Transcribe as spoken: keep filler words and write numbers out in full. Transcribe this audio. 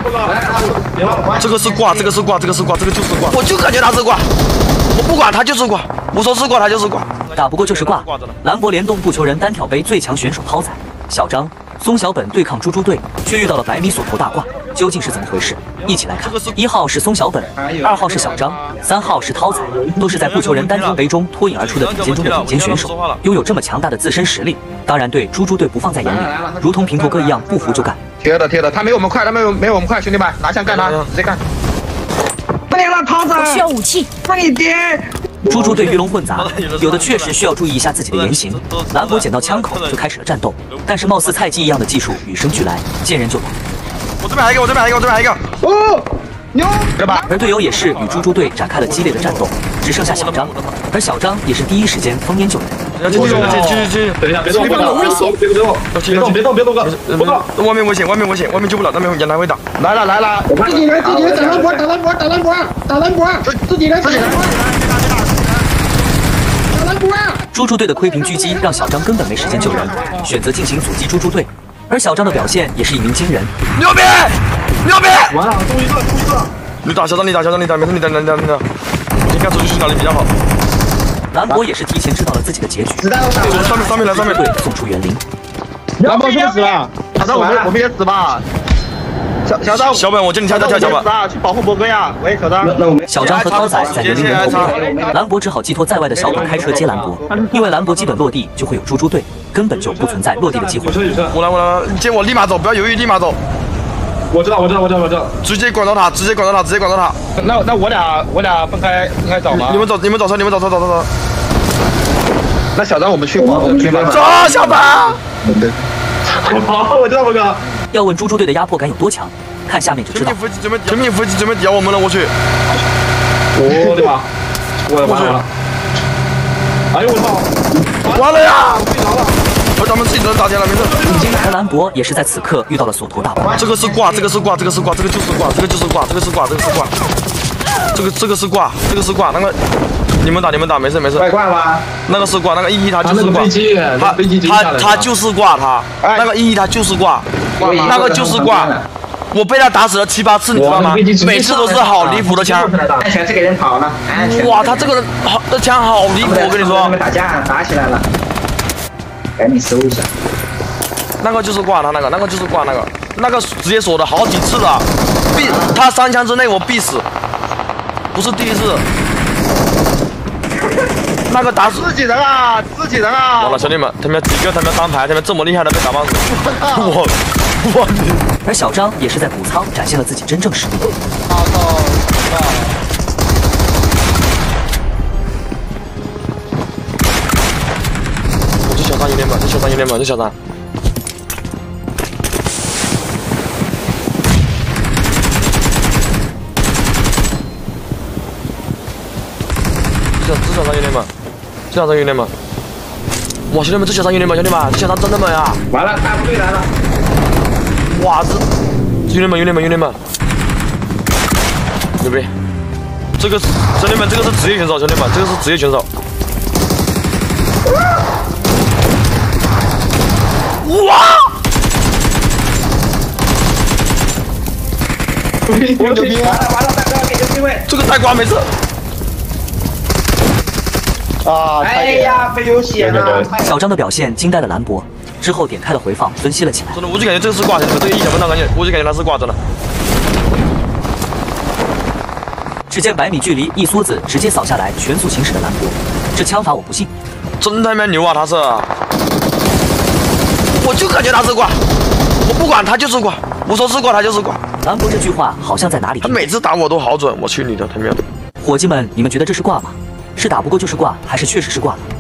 这个是挂，这个是挂，这个是挂，这个就是挂。我就感觉他是挂，我不管他就是挂，我说是挂他就是挂。 打不过就是挂。兰博联动不求人单挑杯最强选手涛仔、小张、松小本对抗猪猪队，却遇到了百米锁头大挂，究竟是怎么回事？一起来看。一号是松小本，二号是小张，三号是涛仔，都是在不求人单挑杯中脱颖而出的顶尖中的顶尖选手，拥有这么强大的自身实力，当然对猪猪队不放在眼里，如同平头哥一样不服就干。 贴的贴的，他没我们快，他没有没有我们快，兄弟们拿枪干他，直接干！快点了，涛仔！ 我需要武器， 快一点！ 猪猪队鱼龙混杂，有的确实需要注意一下自己的言行。兰博捡到枪口就开始了战斗，但是貌似菜鸡一样的技术与生俱来，见人就打。 我这边还有一个，我这边还有一个，我这边还有一个。 哦，牛！对吧？ 而队友也是与猪猪队展开了激烈的战斗，只剩下小张，而小张也是第一时间封烟救人。 继续继续继续， 等一下，别动，别动， 有危险！ 别动，别动，别动，别动，哥，不动！ 外面危险，外面危险，外面救不了，那边人来回打。 来了来了， 自己人自己人打兰博，打兰博，打兰博，打兰博，自己人自己人。打兰博！ 猪猪队的窥屏狙击让小张根本没时间救人，选择进行阻击猪猪队。而小张的表现也是一鸣惊人， 牛逼，牛逼！ 完了，中一个，中一个。 你打小张，你打小张，你打，没事，你打，你打，你打。你看出去去哪里比较好？ 兰博也是提前知道了自己的结局， 上面上面来，上面队送出援林。 兰博是不是死了？小张，我们我们也死吧。小小张， 小本，我叫你跳跳跳，小本， 去保护博哥呀！喂，小张。 小张和涛仔在园林人后面，兰博只好寄托在外的小本开车接兰博，因为兰博基本落地就会有猪猪队，根本就不存在落地的机会。 我来我来，你接我立马走，不要犹豫，立马走。 我知道，我知道，我知道，我知道。 直接管到他，直接管到他，直接管到他。 那那我俩我俩分开分开找吗？ 你们走，你们走车，你们走车，走走走。 那小张我们去我我们去吧。 走，小本。 好，我知道，我知道。 要问猪猪队的压迫感有多强，看下面就知道。 全民伏击准备，全民伏击准备咬我们了，我去。 我的妈！我完了！哎呦我操！ 完了呀！我睡着了。和咱们自己人打起来了，没事。 而兰博也是在此刻遇到了锁头大挂。 这个是挂，这个是挂，这个是挂，这个就是挂，这个就是挂，这个是挂，这个是挂。这个这个是挂，这个是挂，那个你们打你们打，没事没事。 外挂吗？ 那个是挂，那个一一他就是挂。 他飞机他他就是挂他，那个一一他就是挂，那个就是挂。我被他打死了七八次，你知道吗？每次都是好离谱的枪。 安全，这个人跑了。安全。 哇，他这个人好，这枪好离谱，我跟你说。 打架打起来了，赶紧搜一下。 那个就是挂他那个，那个就是挂那个，那个直接锁的好几次了，必他三枪之内我必死，不是第一次。那个打死自己人啊，自己人啊！ 完了，兄弟们，他们几个他们单排，他们这么厉害的被打半死，我我。 而小张也是在补仓展现了自己真正实力。 这小张有点猛，这小张有点猛，这小张。这这小张有点猛，这小张有点猛。哇，兄弟们，这小张有点猛，兄弟们，这小张真的猛呀！ 完了，大部队来了。 哇，这有点猛，有点猛，有点猛，牛逼！这个兄弟们，这个是职业选手，兄弟们，这个是职业选手。哇！ 牛逼！完了完了，大哥给个机会。 这个带瓜没事。 啊！哎呀，被流血了！ 小张的表现惊呆了兰博。之后点开了回放，分析了起来。 真的，我就感觉这个是挂，这个一点不到感觉，我就感觉它是挂着了。 只见百米距离，一梭子直接扫下来，全速行驶的兰博，这枪法我不信， 真他妈牛啊！他是，我就感觉他是挂，我不管他就是挂，我说是挂他就是挂。 兰博这句话好像在哪里？ 他每次打我都好准，我去你的他喵的！ 伙计们，你们觉得这是挂吗？是打不过就是挂，还是确实是挂了？